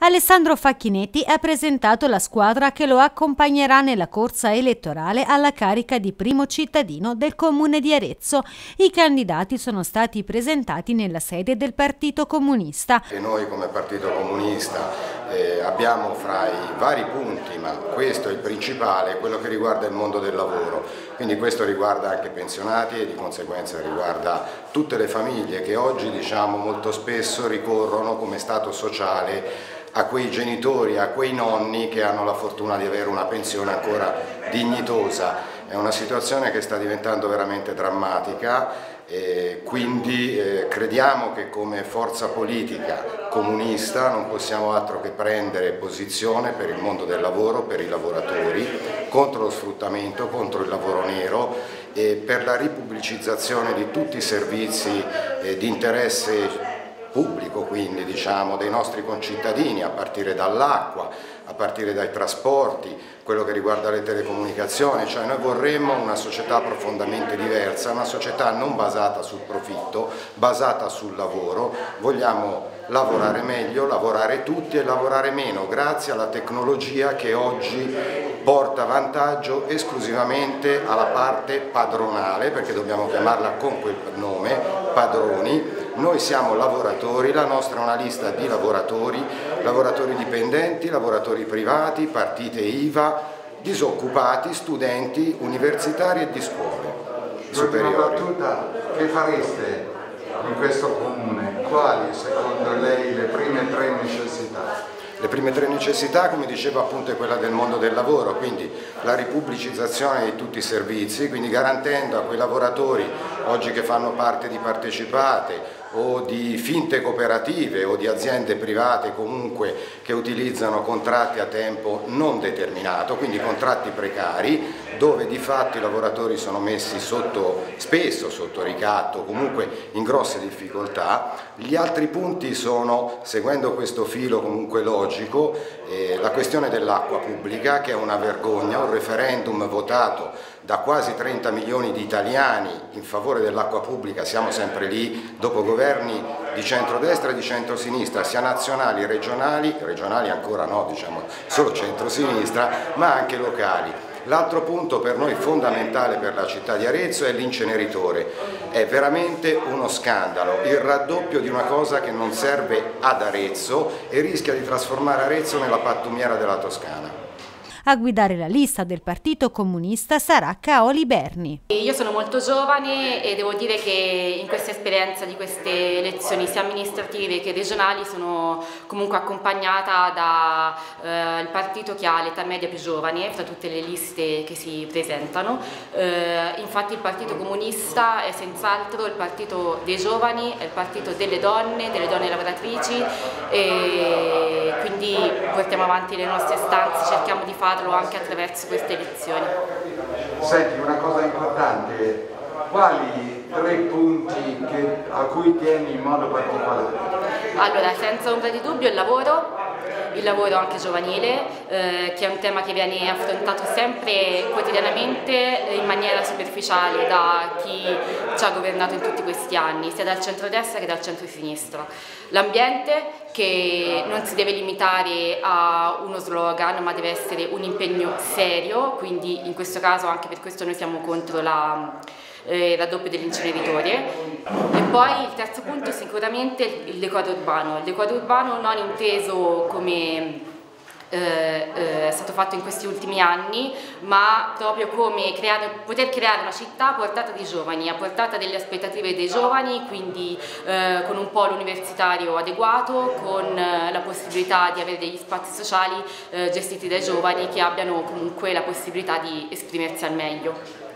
Alessandro Facchinetti ha presentato la squadra che lo accompagnerà nella corsa elettorale alla carica di primo cittadino del comune di Arezzo. I candidati sono stati presentati nella sede del Partito Comunista. E noi come Partito Comunista abbiamo fra i vari punti, ma questo è il principale, quello che riguarda il mondo del lavoro. Quindi questo riguarda anche i pensionati e di conseguenza riguarda tutte le famiglie che oggi molto spesso ricorrono come stato sociale a quei genitori, a quei nonni che hanno la fortuna di avere una pensione ancora dignitosa. È una situazione che sta diventando veramente drammatica e quindi crediamo che come forza politica comunista non possiamo altro che prendere posizione per il mondo del lavoro, per i lavoratori, contro lo sfruttamento, contro il lavoro nero e per la ripubblicizzazione di tutti i servizi di interesse pubblico, quindi dei nostri concittadini, a partire dall'acqua, a partire dai trasporti, quello che riguarda le telecomunicazioni, cioè noi vorremmo una società profondamente diversa, una società non basata sul profitto, basata sul lavoro, vogliamo lavorare meglio, lavorare tutti e lavorare meno, grazie alla tecnologia che oggi porta vantaggio esclusivamente alla parte padronale, perché dobbiamo chiamarla con quel nome, padroni. Noi siamo lavoratori, la nostra è una lista di lavoratori, lavoratori dipendenti, lavoratori privati, partite IVA, disoccupati, studenti, universitari e di scuole superiori. L'ultima battuta, che fareste in questo comune? Quali secondo lei le prime tre necessità? Le prime tre necessità, come dicevo appunto, è quella del mondo del lavoro, quindi la ripubblicizzazione di tutti i servizi, quindi garantendo a quei lavoratori oggi che fanno parte di partecipate o di finte cooperative o di aziende private comunque che utilizzano contratti a tempo non determinato, quindi contratti precari, dove di fatto i lavoratori sono messi spesso sotto ricatto, comunque in grosse difficoltà. Gli altri punti sono, seguendo questo filo comunque logico, la questione dell'acqua pubblica, che è una vergogna, un referendum votato da quasi 30 milioni di italiani in favore dell'acqua pubblica, siamo sempre lì, dopo governi di centrodestra e di centrosinistra, sia nazionali, regionali ancora no, solo centrosinistra, ma anche locali. L'altro punto per noi fondamentale per la città di Arezzo è l'inceneritore. È veramente uno scandalo, il raddoppio di una cosa che non serve ad Arezzo e rischia di trasformare Arezzo nella pattumiera della Toscana. A guidare la lista del Partito Comunista sarà Caoli Berni. Io sono molto giovane e devo dire che in questa esperienza di queste elezioni sia amministrative che regionali sono comunque accompagnata dal partito che ha l'età media più giovane fra tutte le liste che si presentano. Infatti il Partito Comunista è senz'altro il partito dei giovani, è il partito delle donne lavoratrici e quindi portiamo avanti le nostre istanze, cerchiamo di farlo anche attraverso queste elezioni. Senti, una cosa importante, quali tre punti a cui tieni in modo particolare? Allora, senza ombra di dubbio il lavoro anche giovanile, che è un tema che viene affrontato sempre quotidianamente in maniera superficiale da chi ci ha governato in tutti questi anni, sia dal centrodestra che dal centrosinistra. L'ambiente, che non si deve limitare a uno slogan, ma deve essere un impegno serio, quindi in questo caso anche per questo noi siamo contro il raddoppio dell'inceneritore. E poi il terzo punto è sicuramente il decoro urbano non inteso come è stato fatto in questi ultimi anni, ma proprio come poter creare una città a portata di giovani, a portata delle aspettative dei giovani, quindi con un polo universitario adeguato, con la possibilità di avere degli spazi sociali gestiti dai giovani che abbiano comunque la possibilità di esprimersi al meglio.